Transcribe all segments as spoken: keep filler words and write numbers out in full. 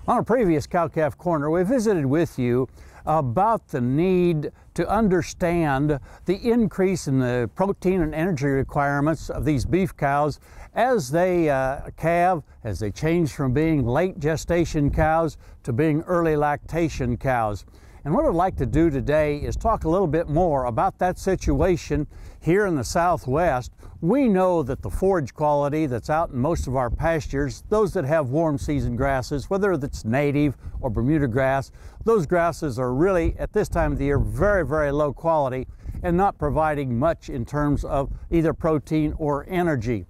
On a previous Cow-Calf Corner, we visited with you about the need to understand the increase in the protein and energy requirements of these beef cows as they uh, calve, as they change from being late gestation cows to being early lactation cows. And what I'd like to do today is talk a little bit more about that situation here in the Southwest. We know that the forage quality that's out in most of our pastures, those that have warm season grasses, whether it's native or Bermuda grass, those grasses are really, at this time of the year, very, very low quality and not providing much in terms of either protein or energy.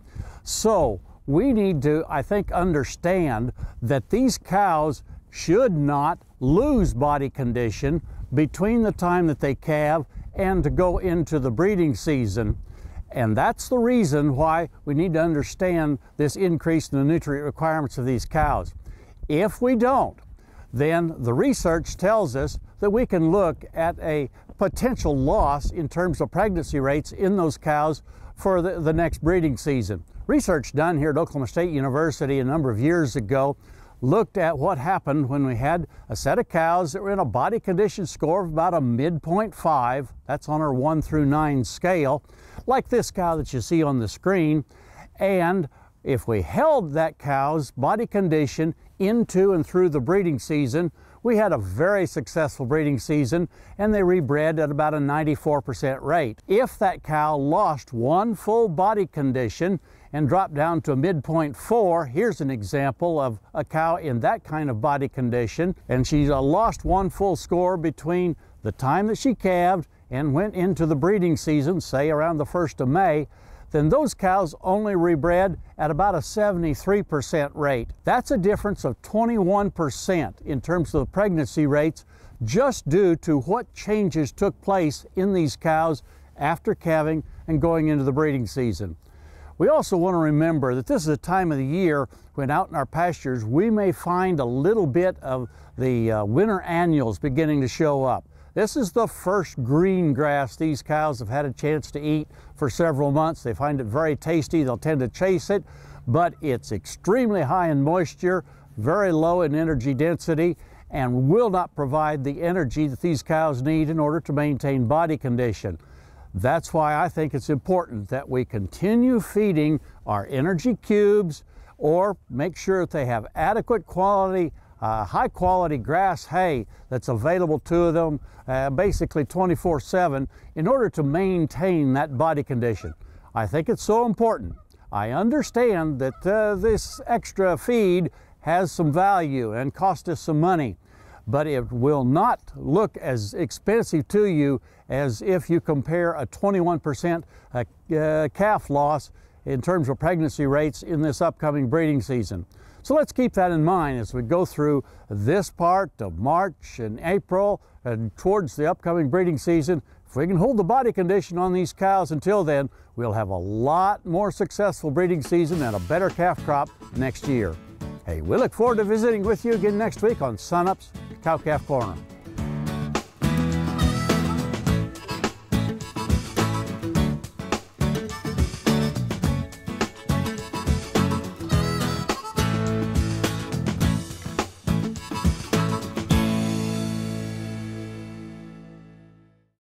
So we need to, I think, understand that these cows should not lose body condition between the time that they calve and to go into the breeding season. And that's the reason why we need to understand this increase in the nutrient requirements of these cows. If we don't, then the research tells us that we can look at a potential loss in terms of pregnancy rates in those cows for the, the next breeding season. Research done here at Oklahoma State University a number of years ago looked at what happened when we had a set of cows that were in a body condition score of about a midpoint five. That's on our one through nine scale, like this cow that you see on the screen. And if we held that cow's body condition into and through the breeding season, we had a very successful breeding season, and they rebred at about a ninety-four percent rate. If that cow lost one full body condition and dropped down to a midpoint four, here's an example of a cow in that kind of body condition, and she uh, lost one full score between the time that she calved and went into the breeding season, say around the first of May, then those cows only rebred at about a seventy-three percent rate. That's a difference of twenty-one percent in terms of the pregnancy rates, just due to what changes took place in these cows after calving and going into the breeding season. We also want to remember that this is a time of the year when out in our pastures we may find a little bit of the uh, winter annuals beginning to show up. This is the first green grass these cows have had a chance to eat for several months. They find it very tasty. They'll tend to chase it, but it's extremely high in moisture, very low in energy density, and will not provide the energy that these cows need in order to maintain body condition. That's why I think it's important that we continue feeding our energy cubes, or make sure that they have adequate quality Uh, high quality grass hay that's available to them uh, basically twenty-four seven in order to maintain that body condition. I think it's so important. I understand that uh, this extra feed has some value and cost us some money, but it will not look as expensive to you as if you compare a twenty-one percent uh, uh, calf loss in terms of pregnancy rates in this upcoming breeding season. So let's keep that in mind as we go through this part of March and April and towards the upcoming breeding season. If we can hold the body condition on these cows until then, we'll have a lot more successful breeding season and a better calf crop next year. Hey, we look forward to visiting with you again next week on Sun Up's Cow-Calf Corner.